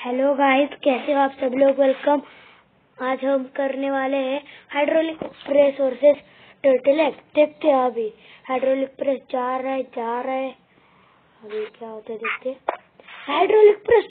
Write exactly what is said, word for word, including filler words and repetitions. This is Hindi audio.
हेलो गाइस, कैसे हो आप सब लोग। वेलकम। आज हम करने वाले हैं हाइड्रोलिक प्रेस वर्सेस टर्टलनेक। देखते हैं अभी हाइड्रोलिक प्रेस जा रहा है जा रहा है अभी क्या होता है देखते हैं। Hydraulic press